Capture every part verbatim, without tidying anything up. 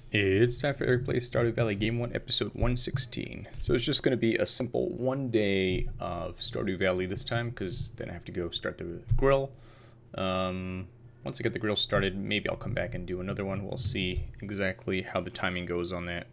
It's time for Eric Plays Stardew Valley Game one, Episode one sixteen. So it's just going to be a simple one day of Stardew Valley this time, because then I have to go start the grill. Um, once I get the grill started, maybe I'll come back and do another one. We'll see exactly how the timing goes on that.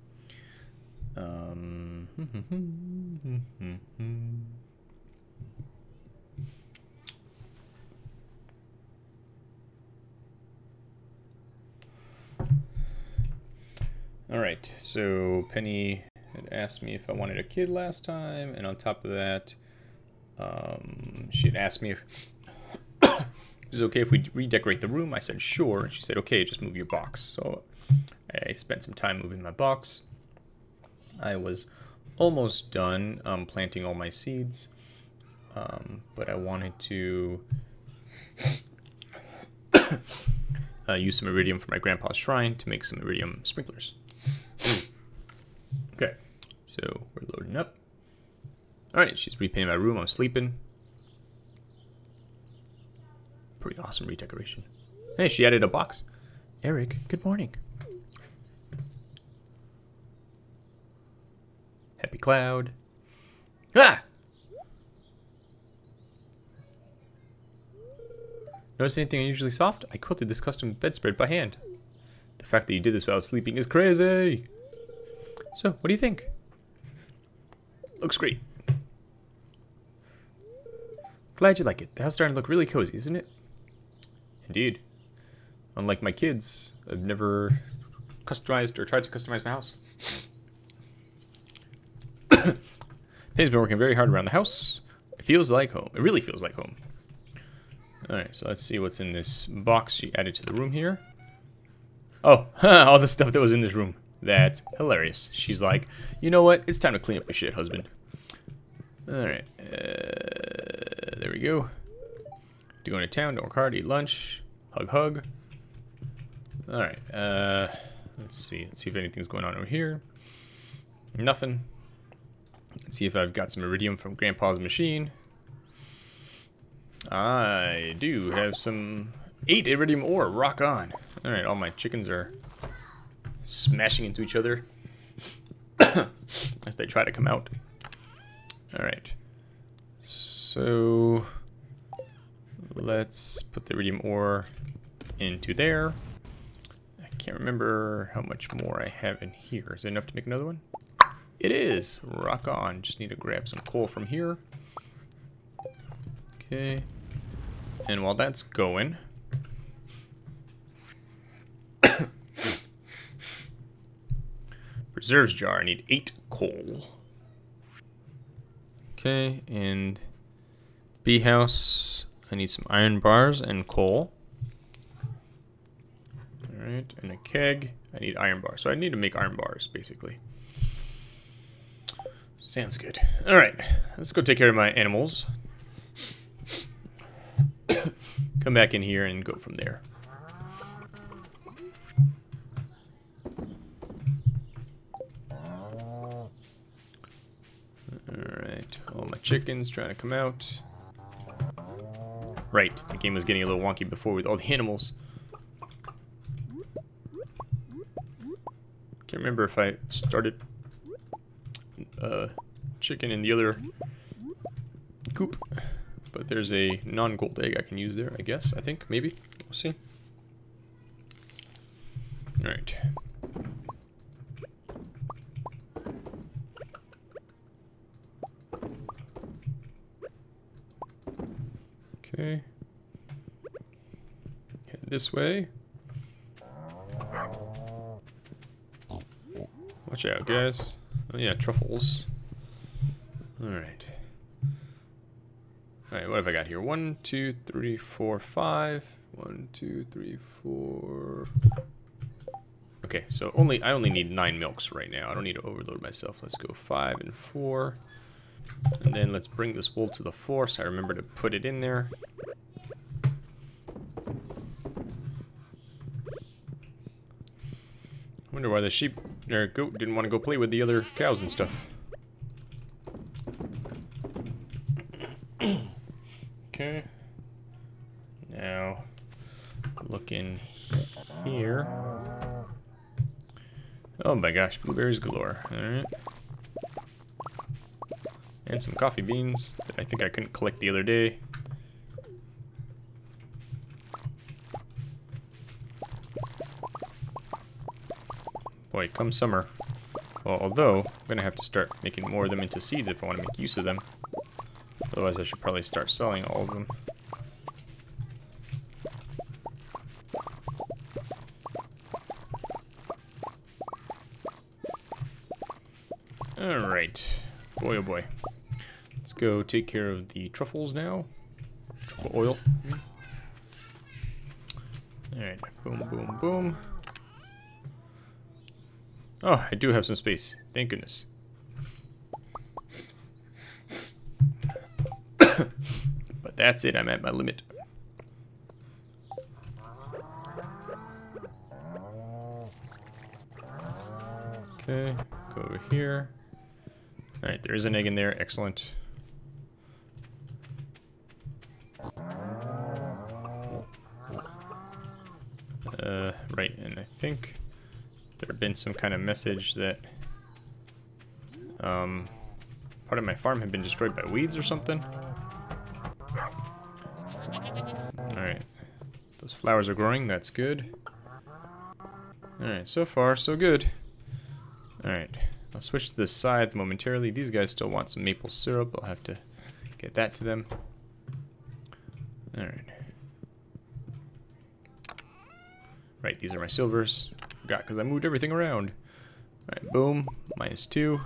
Um, Alright, so Penny had asked me if I wanted a kid last time, and on top of that, um, she had asked me if it was okay if we redecorate the room. I said sure, and she said okay, just move your box. So I spent some time moving my box. I was almost done um, planting all my seeds, um, but I wanted to uh, use some iridium for my grandpa's shrine to make some iridium sprinklers. Okay, so we're loading up. Alright, she's repainting my room. I'm sleeping. Pretty awesome redecoration. Hey, she added a box. Eric, good morning. Happy Cloud. Ah! Notice anything unusually soft? I quilted this custom bedspread by hand. The fact that you did this while sleeping is crazy. So, what do you think? Looks great. Glad you like it. The house is starting to look really cozy, isn't it? Indeed. Unlike my kids, I've never customized or tried to customize my house. Penny's been working very hard around the house. It feels like home. It really feels like home. Alright, so let's see what's in this box she added to the room here. Oh, all the stuff that was in this room. That's hilarious. She's like, you know what? It's time to clean up my shit, husband. Alright. Uh, there we go. To go into town, don't work hard, eat lunch. Hug, hug. Alright. Uh, let's see. Let's see if anything's going on over here. Nothing. Let's see if I've got some iridium from Grandpa's machine. I do have some eight iridium ore. Rock on. Alright, all my chickens are smashing into each other as they try to come out. Alright. So let's put the iridium ore into there. I can't remember how much more I have in here. Is it enough to make another one? It is. Rock on. Just need to grab some coal from here. Okay. And while that's going, reserves jar, I need eight coal. Okay, and bee house, I need some iron bars and coal. Alright, and a keg, I need iron bars. So I need to make iron bars, basically. Sounds good. Alright, let's go take care of my animals. Come back in here and go from there. Alright, all my chickens trying to come out. Right, the game was getting a little wonky before with all the animals. Can't remember if I started uh, chicken in the other coop. But there's a non-gold egg I can use there, I guess. I think, maybe. We'll see. Alright. Okay. Head this way. Watch out, guys. Oh yeah, truffles. Alright. Alright, what have I got here? One, two, three, four, five. One, two, three, four. Okay, so only I only need nine milks right now. I don't need to overload myself. Let's go five and four. And then let's bring this wool to the floor so I remember to put it in there. Wonder why the sheep or goat didn't want to go play with the other cows and stuff. Okay. Now look in here. Oh my gosh, blueberries galore. Alright. And some coffee beans that I think I couldn't collect the other day. Boy, come summer. Well, although, I'm gonna have to start making more of them into seeds if I want to make use of them. Otherwise, I should probably start selling all of them. Alright. Boy, oh boy. Let's go take care of the truffles now. Truffle oil. Alright. Boom, boom, boom. Oh, I do have some space. Thank goodness. But that's it. I'm at my limit. Okay. Go over here. Alright, there is an egg in there. Excellent. Uh, right, and I think there had been some kind of message that um, part of my farm had been destroyed by weeds or something. Alright. Those flowers are growing. That's good. Alright, so far, so good. Alright. I'll switch to this side momentarily. These guys still want some maple syrup. I'll have to get that to them. Alright. Right, these are my silvers. Forgot because I moved everything around. Alright, boom. Minus two.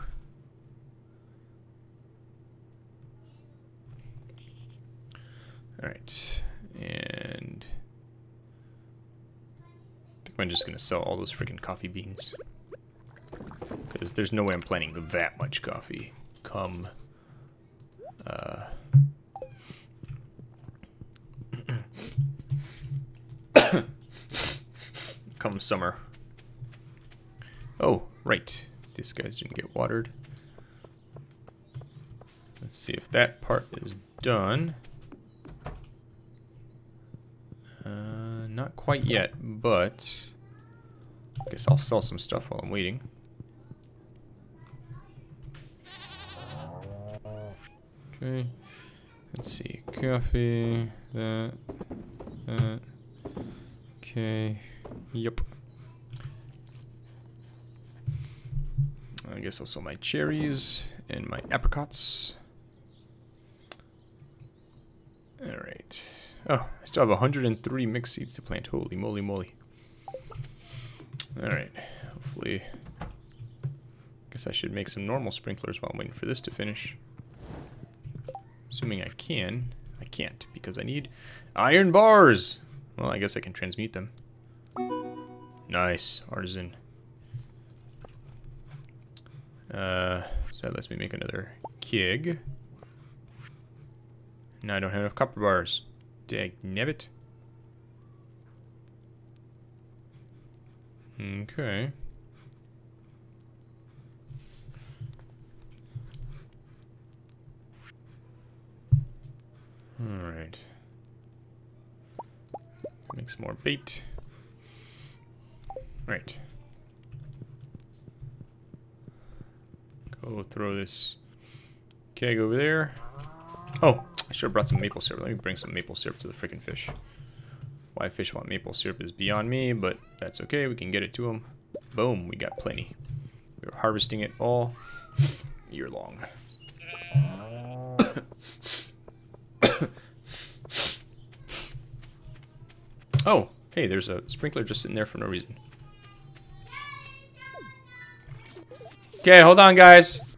Alright. And I think I'm just going to sell all those freaking coffee beans. Because there's no way I'm planting that much coffee. Come. Uh, come summer. Oh, right. These guys didn't get watered. Let's see if that part is done. Uh, not quite yet, but I guess I'll sell some stuff while I'm waiting. Okay, let's see, coffee, that, that, okay, yep. I guess I'll sell my cherries and my apricots. Alright. Oh, I still have one hundred three mixed seeds to plant. Holy moly moly. Alright, hopefully, guess I should make some normal sprinklers while I'm waiting for this to finish. Assuming I can. I can't because I need iron bars. Well, I guess I can transmute them. Nice. Artisan. Uh, so that lets me make another keg. Now I don't have enough copper bars. Dagnabbit. Okay. Alright. Make some more bait. Right. Go throw this keg over there. Oh, I should have brought some maple syrup. Let me bring some maple syrup to the freaking fish. Why fish want maple syrup is beyond me, but that's okay. We can get it to them. Boom, we got plenty. We're harvesting it all year long. Oh, hey, there's a sprinkler just sitting there for no reason. Okay, hold on, guys.